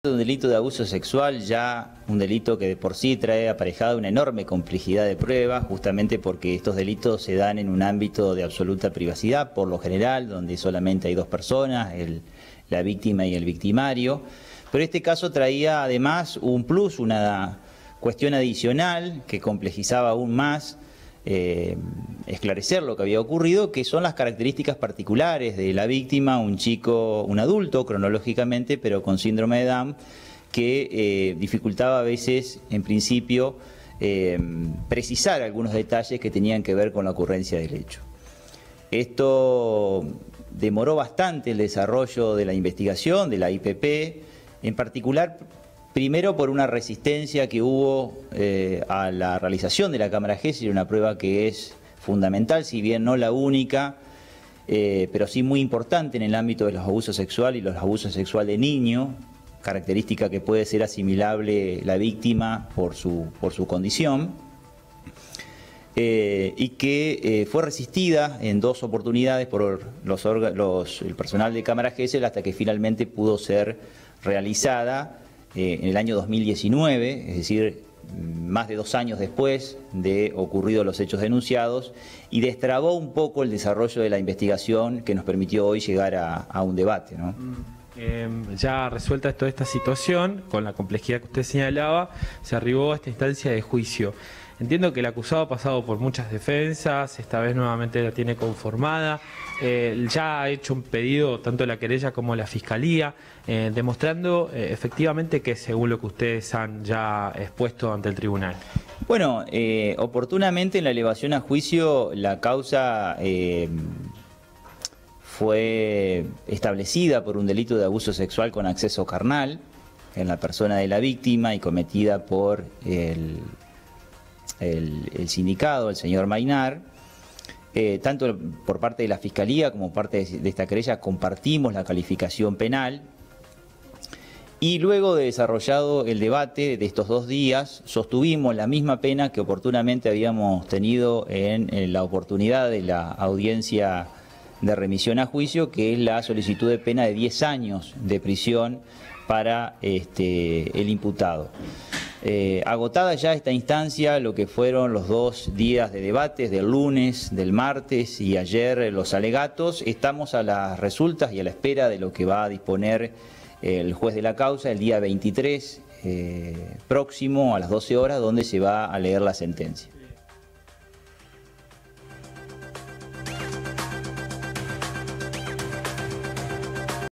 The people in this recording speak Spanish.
Un delito de abuso sexual, ya un delito que de por sí trae aparejada una enorme complejidad de pruebas, justamente porque estos delitos se dan en un ámbito de absoluta privacidad, por lo general, donde solamente hay dos personas, la víctima y el victimario. Pero este caso traía además un plus, una cuestión adicional que complejizaba aún más esclarecer lo que había ocurrido, que son las características particulares de la víctima, un chico, un adulto cronológicamente, pero con síndrome de Down, que dificultaba a veces, en principio, precisar algunos detalles que tenían que ver con la ocurrencia del hecho. Esto demoró bastante el desarrollo de la investigación, de la IPP, en particular, primero por una resistencia que hubo a la realización de la cámara Gesell, una prueba que es fundamental, si bien no la única, pero sí muy importante en el ámbito de los abusos sexuales y los abusos sexuales de niños, característica que puede ser asimilable la víctima por su condición, y que fue resistida en dos oportunidades por el personal de cámara Gesell hasta que finalmente pudo ser realizada en el año 2019, es decir, más de 2 años después de ocurridos los hechos denunciados, y destrabó un poco el desarrollo de la investigación que nos permitió hoy llegar a un debate, ¿no? Ya resuelta toda esta situación, con la complejidad que usted señalaba, se arribó a esta instancia de juicio. Entiendo que el acusado ha pasado por muchas defensas, esta vez nuevamente la tiene conformada, ya ha hecho un pedido tanto la querella como la fiscalía, demostrando efectivamente que según lo que ustedes han ya expuesto ante el tribunal. Bueno, oportunamente en la elevación a juicio la causa fue establecida por un delito de abuso sexual con acceso carnal en la persona de la víctima y cometida por el sindicado, el señor Maynar. Tanto por parte de la Fiscalía como parte de esta querella compartimos la calificación penal, y luego de desarrollado el debate de estos 2 días sostuvimos la misma pena que oportunamente habíamos tenido en la oportunidad de la audiencia de remisión a juicio, que es la solicitud de pena de 10 años de prisión para el imputado. Agotada ya esta instancia, lo que fueron los 2 días de debates, del lunes, del martes y ayer los alegatos, estamos a las resultas y a la espera de lo que va a disponer el juez de la causa el día 23 próximo a las 12 horas, donde se va a leer la sentencia.